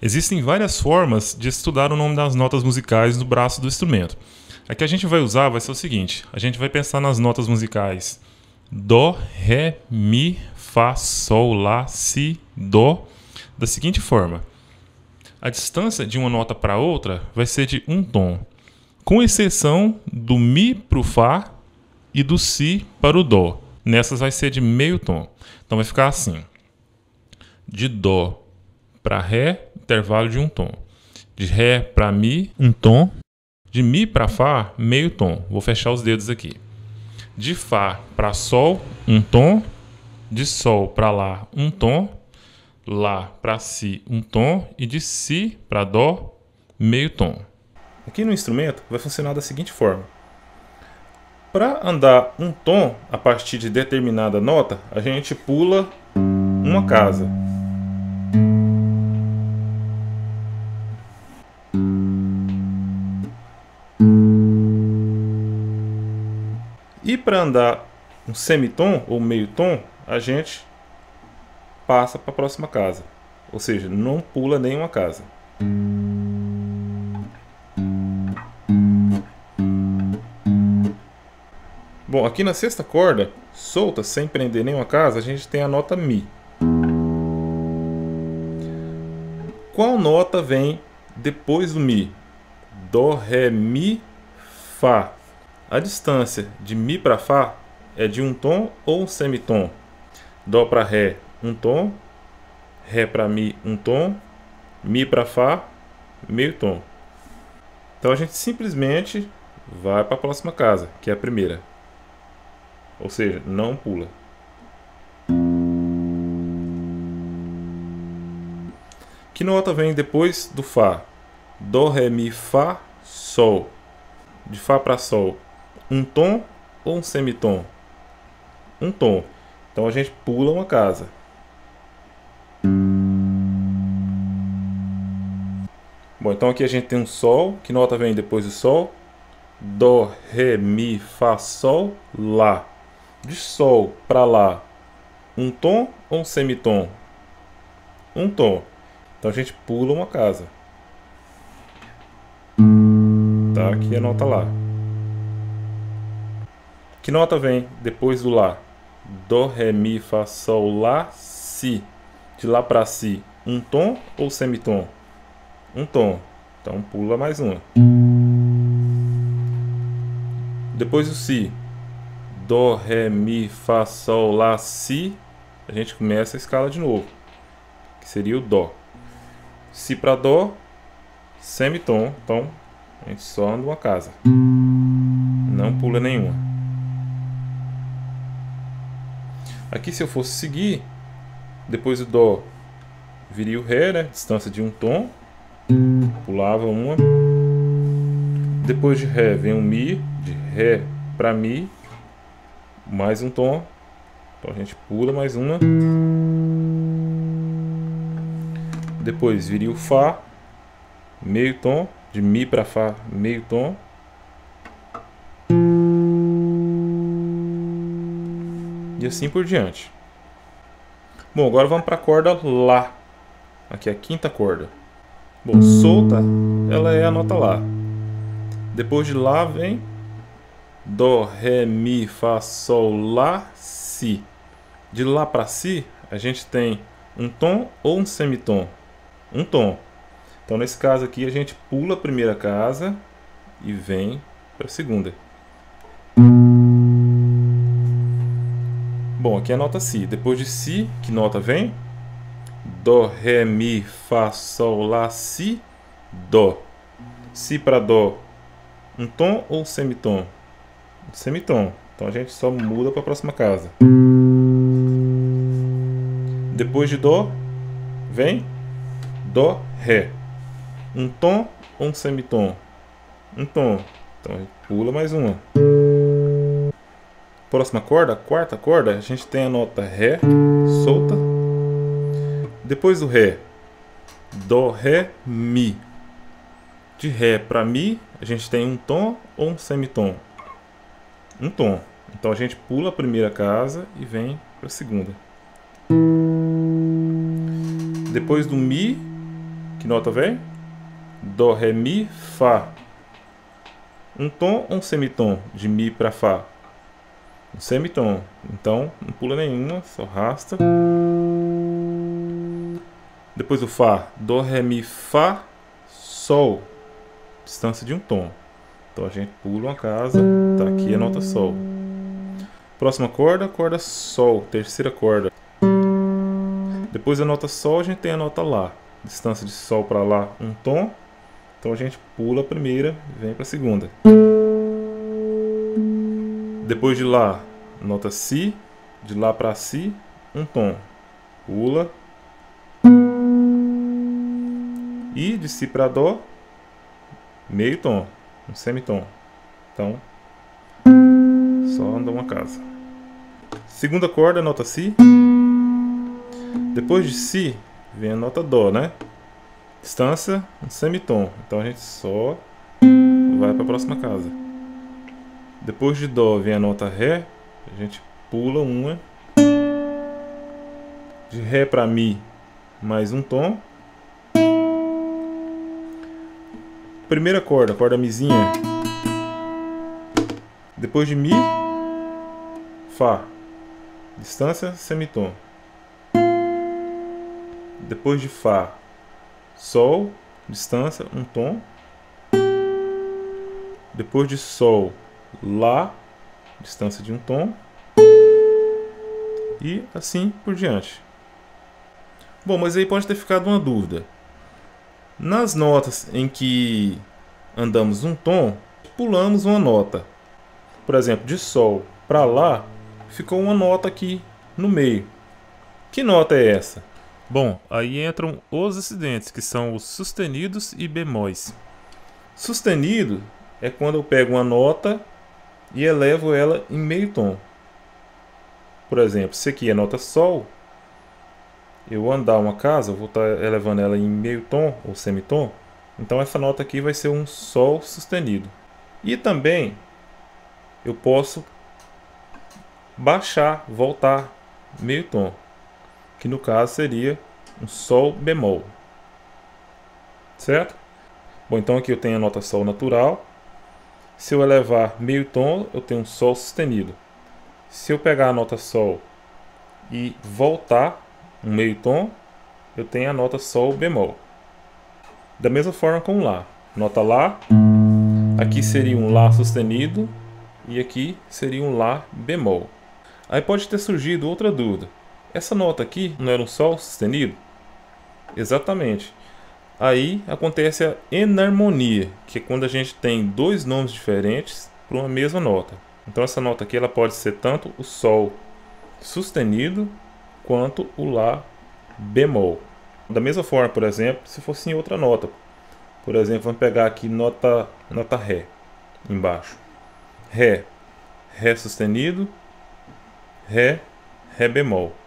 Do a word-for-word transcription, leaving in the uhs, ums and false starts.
Existem várias formas de estudar o nome das notas musicais no braço do instrumento. A que a gente vai usar vai ser o seguinte: a gente vai pensar nas notas musicais Dó, Ré, Mi, Fá, Sol, Lá, Si, Dó, da seguinte forma. A distância de uma nota para outra vai ser de um tom, com exceção do Mi para o Fá e do Si para o Dó. Nessas vai ser de meio tom. Então vai ficar assim: de Dó para Ré, intervalo de um tom. De Ré para Mi, um tom. De Mi para Fá, meio tom. Vou fechar os dedos aqui. De Fá para Sol, um tom. De Sol para Lá, um tom. Lá para Si, um tom. E de Si para Dó, meio tom. Aqui no instrumento vai funcionar da seguinte forma. Para andar um tom a partir de determinada nota, a gente pula uma casa. E para andar um semitom ou meio tom, a gente passa para a próxima casa. Ou seja, não pula nenhuma casa. Bom, aqui na sexta corda, solta, sem prender nenhuma casa, a gente tem a nota Mi. Qual nota vem depois do Mi? Dó, Ré, Mi, Fá. A distância de Mi para Fá é de um tom ou um semitom. Dó para Ré, um tom. Ré para Mi, um tom. Mi para Fá, meio tom. Então a gente simplesmente vai para a próxima casa, que é a primeira. Ou seja, não pula. Que nota vem depois do Fá? Dó, Ré, Mi, Fá, Sol. De Fá para Sol, um tom ou um semitom? Um tom. Então a gente pula uma casa. Bom, então aqui a gente tem um Sol. Que nota vem depois do Sol? Dó, Ré, Mi, Fá, Sol, Lá. De Sol para Lá, um tom ou um semitom? Um tom. Então a gente pula uma casa. Tá, aqui a nota Lá. Que nota vem depois do Lá? Dó, Ré, Mi, Fá, Sol, Lá, Si. De Lá para Si, um tom ou semitom? Um tom. Então pula mais uma. Depois do Si, Dó, Ré, Mi, Fá, Sol, Lá, Si. A gente começa a escala de novo, que seria o Dó. Si para Dó, semitom. Então a gente só anda uma casa. Não pula nenhuma. Aqui, se eu fosse seguir, depois do Dó viria o Ré, né? Distância de um tom. Pulava uma. Depois de Ré vem um Mi. De Ré para Mi, mais um tom. Então a gente pula mais uma. Depois viria o Fá, meio tom. De Mi para Fá, meio tom. E assim por diante. Bom, agora vamos para a corda Lá. Aqui é a quinta corda. Bom, solta, ela é a nota Lá. Depois de Lá vem Dó, Ré, Mi, Fá, Sol, Lá, Si. De Lá para Si, a gente tem um tom ou um semitom? Um tom. Então, nesse caso aqui, a gente pula a primeira casa e vem para a segunda. Bom, aqui é a nota Si. Depois de Si, que nota vem? Dó, Ré, Mi, Fá, Sol, Lá, Si, Dó. Si para Dó, um tom ou um semitom? Um semitom. Então a gente só muda para a próxima casa. Depois de Dó, vem Dó, Ré. Um tom ou um semitom? Um tom. Então a gente pula mais uma. Próxima corda, a quarta corda, a gente tem a nota Ré, solta. Depois do Ré, Dó, Ré, Mi. De Ré para Mi, a gente tem um tom ou um semitom? Um tom. Então a gente pula a primeira casa e vem para a segunda. Depois do Mi, Que nota vem? Dó, Ré, Mi, Fá. Um tom ou um semitom de Mi para Fá? Um semitom. Então, não pula nenhuma, só arrasta. Depois o Fá. Dó, Ré, Mi, Fá, Sol. Distância de um tom. Então a gente pula uma casa. Tá aqui a nota Sol. Próxima corda, corda Sol. Terceira corda. Depois da nota Sol, a gente tem a nota Lá. Distância de Sol para Lá, um tom. Então a gente pula a primeira e vem para a segunda. Depois de Lá, nota Si. De Lá para Si, um tom. Pula. E de Si para Dó, meio tom. Um semitom. Então, só anda uma casa. Segunda corda, nota Si. Depois de Si, vem a nota Dó, né? Distância, um semitom. Então a gente só vai para a próxima casa. Depois de Dó, vem a nota Ré. A gente pula uma. De Ré para Mi, mais um tom. Primeira corda, corda Mizinha. Depois de Mi, Fá. Distância, semitom. Depois de Fá, Sol, distância, um tom. Depois de Sol, Lá, distância de um tom. E assim por diante. Bom, mas aí pode ter ficado uma dúvida. Nas notas em que andamos um tom, pulamos uma nota. Por exemplo, de Sol para Lá, ficou uma nota aqui no meio. Que nota é essa? Bom, aí entram os acidentes, que são os sustenidos e bemóis. Sustenido é quando eu pego uma nota e elevo ela em meio tom. Por exemplo, se aqui é nota Sol, eu andar uma casa, eu vou estar elevando ela em meio tom ou semitom. Então essa nota aqui vai ser um Sol sustenido. E também eu posso baixar, voltar meio tom, que no caso seria um Sol bemol. Certo? Bom, então aqui eu tenho a nota Sol natural. Se eu elevar meio tom, eu tenho um Sol sustenido. Se eu pegar a nota Sol e voltar um meio tom, eu tenho a nota Sol bemol. Da mesma forma com o Lá. Nota Lá, aqui seria um Lá sustenido e aqui seria um Lá bemol. Aí pode ter surgido outra dúvida. Essa nota aqui não era um Sol sustenido? Exatamente. Aí acontece a enarmonia, que é quando a gente tem dois nomes diferentes para uma mesma nota. Então essa nota aqui ela pode ser tanto o Sol sustenido quanto o Lá bemol. Da mesma forma, por exemplo, se fosse em outra nota. Por exemplo, vamos pegar aqui nota, nota Ré embaixo. Ré, Ré sustenido, Ré, Ré bemol.